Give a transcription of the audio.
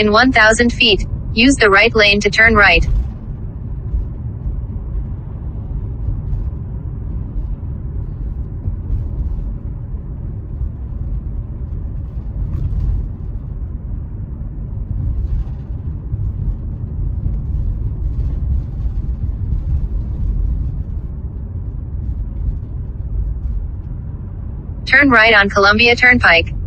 In 1,000 feet, use the right lane to turn right. Turn right on Columbia Turnpike.